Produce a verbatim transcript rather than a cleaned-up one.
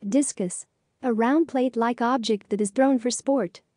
Discus. A round plate-like object that is thrown for sport.